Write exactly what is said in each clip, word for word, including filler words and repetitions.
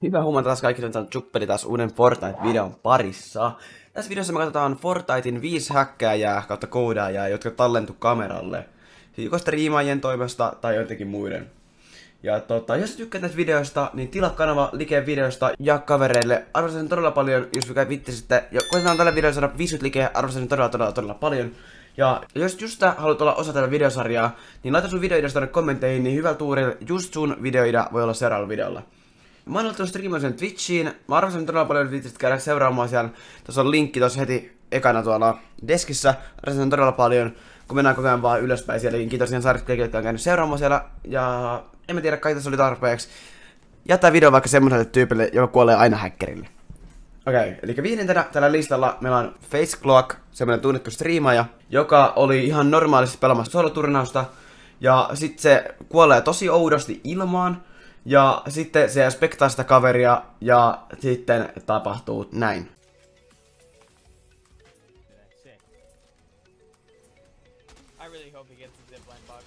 Hyvää huomenta taas kaikille, on Juppeli taas uuden Fortnite-videon parissa. Tässä videossa me katsotaan Fortnitein viisi häkkääjää kautta koodaajaa, jotka tallentu kameralle. Joko striimaajien toimesta tai jotenkin muiden. Ja tota, jos tykkäät näistä videoista, niin tilaa kanava, like videosta ja kavereille. Arvostan todella paljon, jos mikä vittisitte. Ja koitetaan tällä videolla saada viisikymmentä likeä, arvostan todella, todella, todella paljon. Ja jos just sä haluat olla osa tätä videosarjaa, niin laita sun videoidasta tonne kommentteihin, niin hyvällä tuurilla just sun videoida voi olla seuraavalla videolla. Mä oon aloittanut striimaisen Twitchiin. Mä arvostan todella paljon Twitchistä käydä seuraamaan siellä. Tuossa on linkki tuossa heti ekana tuolla deskissä. Arvostan todella paljon, kun mennään koko ajan vaan ylöspäin siellä. Kiitos ihan saarista kaikille, jotka on käynyt seuraamaan siellä. Ja en mä tiedä, kai tässä oli tarpeeksi. Jättää video vaikka semmoiselle tyypille, joka kuolee aina häkkerille. Okei, okay, eli viidentenä tällä listalla meillä on FaceCloak, semmoinen tunnettu striimaaja, joka oli ihan normaalisti pelaamassa soloturnausta. Ja sitten se kuolee tosi oudosti ilmaan. Ja sitten se spektaa sitä kaveria ja sitten tapahtuu näin. I really hope he gets the zipline bug.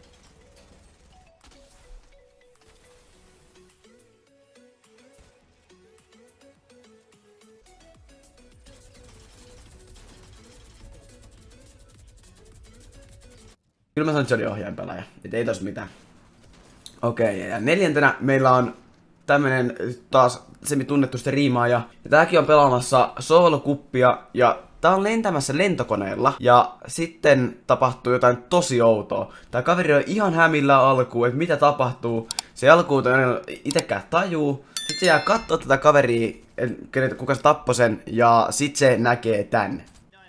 Kyllä mä sanon, että se oli ohjainpelaaja, et ei tos mitään. Okei, okay, ja neljäntenä meillä on tämmönen taas semi-tunnettu striimaaja. Ja tääkin on pelaamassa soolokuppia ja tää on lentämässä lentokoneella. Ja sitten tapahtuu jotain tosi outoa. Tää kaveri on ihan hämillä alkuun, että mitä tapahtuu. Se alkuun ei itekään tajuu. Sitten se jää kattoo tätä kaveria, kuka se tappoi sen, ja sit se näkee tän.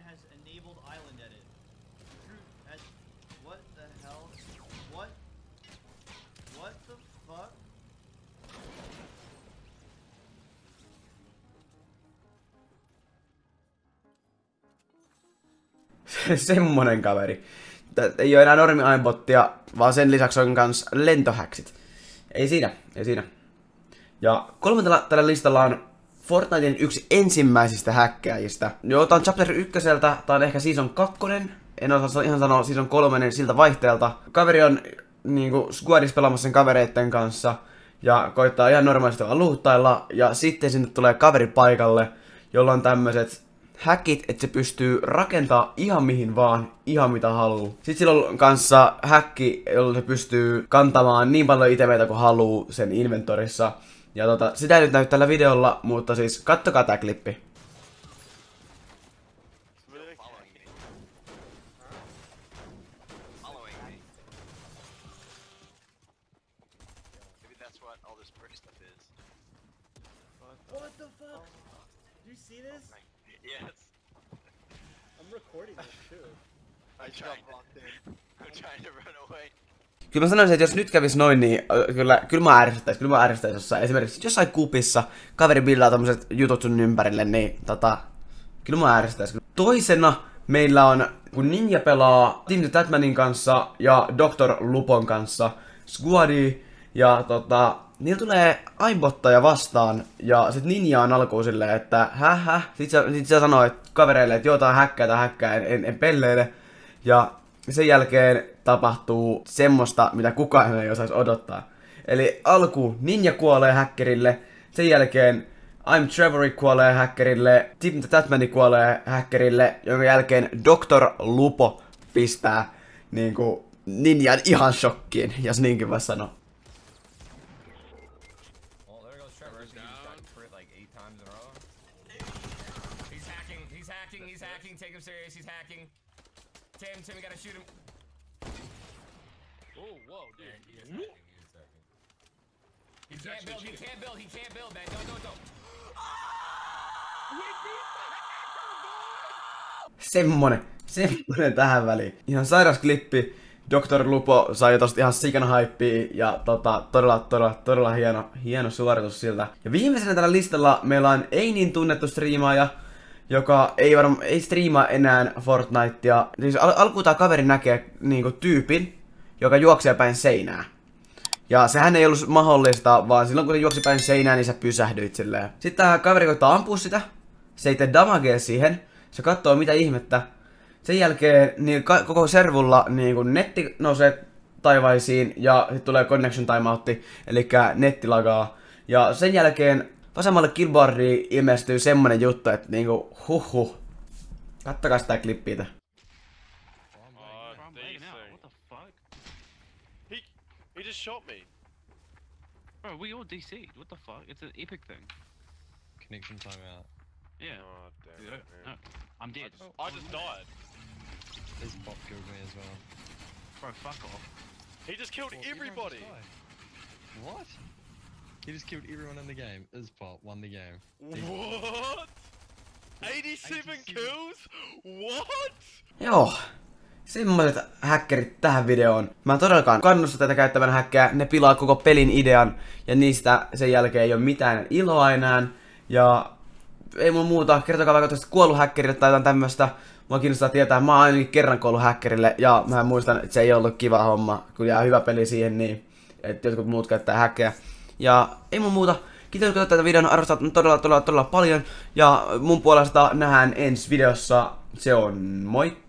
Semmonen kaveri. Tää ei oo enää normi aimbottia, vaan sen lisäksi on kans lentohäksit. Ei siinä, ei siinä. Ja kolmantella tällä listalla on Fortnitein yksi ensimmäisistä häkkääjistä. Joo, tää on chapter ykköseltä, tää on ehkä season kakkonen. En osaa ihan sanoa season kolmenen siltä vaihteelta. Kaveri on niinku squadis pelaamassa sen kavereitten kanssa. Ja koittaa ihan normaalisti vaan luuttailla. Ja sitten sinne tulee kaveri paikalle, jolla on tämmöiset häkit, että se pystyy rakentaa ihan mihin vaan, ihan mitä haluu. Sitten sillä on kanssa häkki, jolla se pystyy kantamaan niin paljon itemeitä kuin haluu sen inventorissa. Ja tota, sitä ei nyt näy tällä videolla, mutta siis kattokaa tää klippi. What the fuck? Do you see this? Yes. I'm recording this too. I tried to, I'm trying to run away. Kyllä mä sanoisin, että jos nyt kävis noin, niin kyllä, kyllä mä ärsyttäis, kyllä mä ärsyttäis jossain. Esimerkiksi jossain kupissa kaveri billaa tommoset jutut sun ympärille, niin tota, kyllä mä ärsyttäis. Toisena meillä on, kun Ninja pelaa Team the Tatmanin kanssa ja doktor Lupon kanssa squadi, ja tota, niillä tulee aimbottaja vastaan, ja sit Ninja on alkuun silleen, että häh häh, sit se, sit se sanoo että kavereille, että joo tää on häkkää, tää häkkää, en, en, en pelleile, ja sen jälkeen tapahtuu semmoista, mitä kukaan ei osaisi odottaa. Eli alku Ninja kuolee häkkerille, sen jälkeen I'm Trevor kuolee häkkerille, Team the Tatman kuolee häkkerille, jonka jälkeen doktor Lupo pistää niinku Ninjan ihan shokkiin, jos niinkin voi sanoa. He's hacking, take him serious, he's hacking. Tim, Tim, we gotta shoot him. Oh, whoa, dude. Yeah, he is hacking, he is hacking. He can't build, he can't build, he can't build, man. Don't, don't, don't. Semmonen, semmonen tähän väliin. Ihan sairas klippi. doktor Lupo sai tosta ihan sikana haippia ja tota, todella, todella, todella hieno, hieno suoritus siltä. Ja viimeisenä tällä listalla meillä on ei niin tunnettu striimaaja, joka ei varmaan, ei striimaa enää Fortnitea. Siis al alkuun tää kaveri näkee niinku tyypin, joka juoksee päin seinää. Ja sehän ei ollut mahdollista, vaan silloin kun se juoksi päin seinään, niin sä pysähdyit silleen. Sitten tää kaveri koittaa ampua sitä, se ei tee damagea siihen, se katsoo mitä ihmettä. Sen jälkeen niin koko servulla niin kun netti nousee taivaisiin ja sitten tulee connection timeoutti, eli netti lagaa. Ja sen jälkeen vasemmalle keyboardiin ilmestyy semmonen juttu, että niinku huhhuh. Kattokaa sitä klippiä. Oh, decent. What the fuck? He, he just shot me. Bro, we all D C'd. What the fuck? It's an epic thing. Connection timeout. Yeah. Oh, damn Yeah, it, no, man. I'm dead. I just died. This bot killed me as well. Bro, fuck off. He just killed Well, everyone everybody. just died. What? He just killed everyone in the game. Ispot won the game. What? eighty-seven kills? What? Joo. Semmoiset häkkerit tähän videoon. Mä en todellakaan kannusta tätä käyttävän häkkää. Ne pilaa koko pelin idean. Ja niistä sen jälkeen ei ole mitään iloa enää. Ja ei mun muuta. Kertokaa vaikka tuosta kuollut häkkerille tai jotain tämmöstä. Mua kiinnostaa tietää. Mä oon ainakin kerran kuollut häkkerille. Ja mä muistan, että se ei ollut kiva homma. Kun jää hyvä peli siihen, niin että jotkut muut käyttää häkkejä. Ja ei mun muuta. Kiitos, kun katsoit tätä videon. Arvostat todella, todella, todella paljon. Ja mun puolesta nähdään ensi videossa. Se on moi!